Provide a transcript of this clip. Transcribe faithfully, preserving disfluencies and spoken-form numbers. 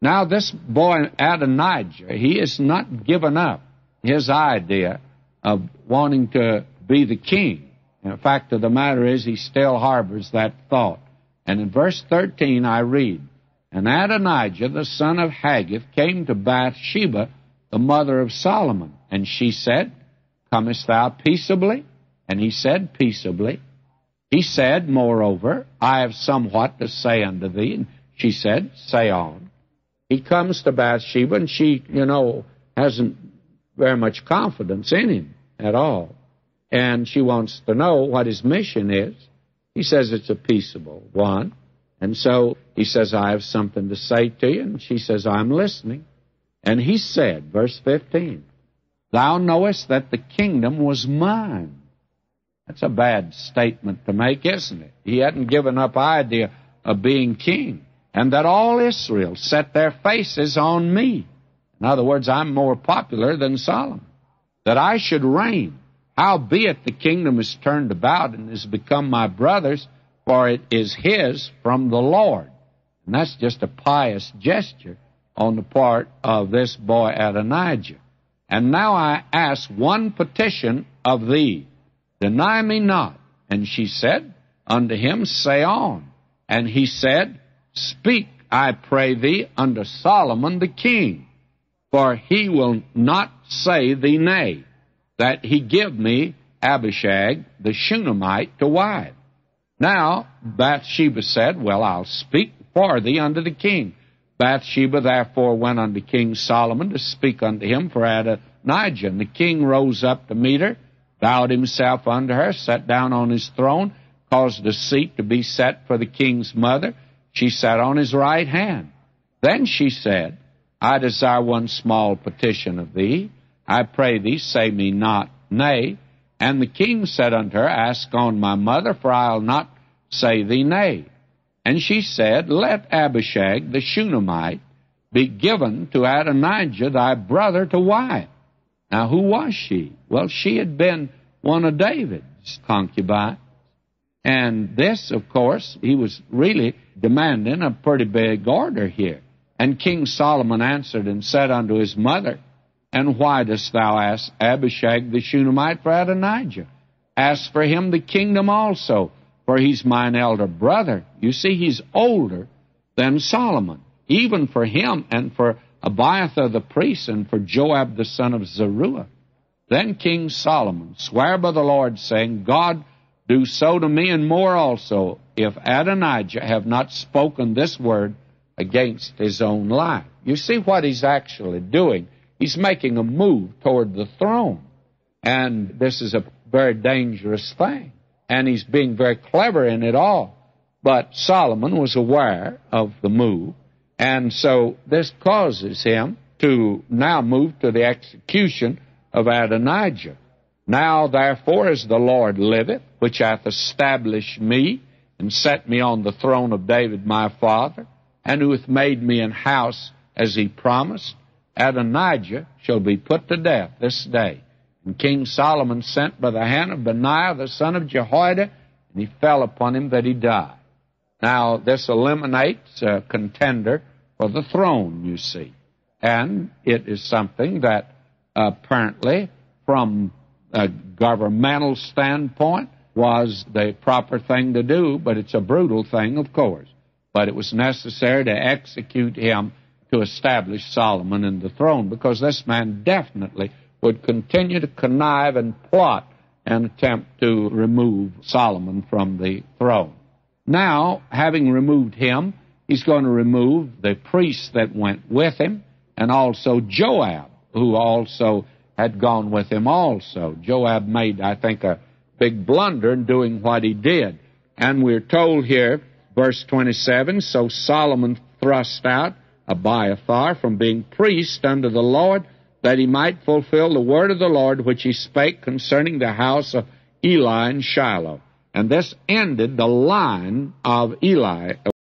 Now this boy Adonijah, he has not given up his idea of wanting to be the king. And the fact of the matter is he still harbors that thought. And in verse thirteen I read, "And Adonijah the son of Haggith came to Bathsheba, the mother of Solomon. And she said, Comest thou peaceably? And he said, Peaceably. He said, Moreover, I have somewhat to say unto thee. And she said, Say on. He comes to Bathsheba, and she, you know, hasn't very much confidence in him at all. And she wants to know what his mission is. He says it's a peaceable one. And so he says, I have something to say to you. And she says, I'm listening. And he said, verse fifteen, Thou knowest that the kingdom was mine. That's a bad statement to make, isn't it? He hadn't given up idea of being king. And that all Israel set their faces on me. In other words, I'm more popular than Solomon. That I should reign. Howbeit the kingdom is turned about and is become my brother's, for it is his from the Lord. And that's just a pious gesture on the part of this boy Adonijah. And now I ask one petition of thee, deny me not. And she said unto him, Say on. And he said, Speak, I pray thee, unto Solomon the king, for he will not say thee nay, that he give me Abishag the Shunammite to wife. Now Bathsheba said, Well, I'll speak for thee unto the king. Bathsheba therefore went unto King Solomon to speak unto him for Adonijah. And the king rose up to meet her, bowed himself unto her, sat down on his throne, caused a seat to be set for the king's mother. She sat on his right hand. Then she said, I desire one small petition of thee. I pray thee, say me not nay. And the king said unto her, Ask on my mother, for I'll not say thee nay. And she said, Let Abishag the Shunammite be given to Adonijah thy brother to wife. Now who was she? Well, she had been one of David's concubines. And this, of course, he was really demanding a pretty big order here. And King Solomon answered and said unto his mother, And why dost thou ask Abishag the Shunammite for Adonijah? Ask for him the kingdom also, for he's mine elder brother. You see, he's older than Solomon, even for him and for Abiathar the priest and for Joab the son of Zeruiah. Then King Solomon sware by the Lord, saying, God do so to me and more also, if Adonijah have not spoken this word against his own life. You see what he's actually doing. He's making a move toward the throne. And this is a very dangerous thing. And he's being very clever in it all. But Solomon was aware of the move. And so this causes him to now move to the execution of Adonijah. Now, therefore, as the Lord liveth, which hath established me, and set me on the throne of David my father, and who hath made me an house as he promised, Adonijah shall be put to death this day. And King Solomon sent by the hand of Benaiah the son of Jehoiada, and he fell upon him that he died. Now, this eliminates a contender for the throne, you see. And it is something that apparently, from a governmental standpoint, was the proper thing to do, but it's a brutal thing, of course. But it was necessary to execute him to establish Solomon in the throne, because this man definitely would continue to connive and plot and attempt to remove Solomon from the throne. Now, having removed him, he's going to remove the priests that went with him, and also Joab, who also had gone with him also. Joab made, I think, a big blunder in doing what he did. And we're told here, verse twenty-seven, So Solomon thrust out Abiathar from being priest unto the Lord, that he might fulfill the word of the Lord which he spake concerning the house of Eli in Shiloh. And this ended the line of Eli.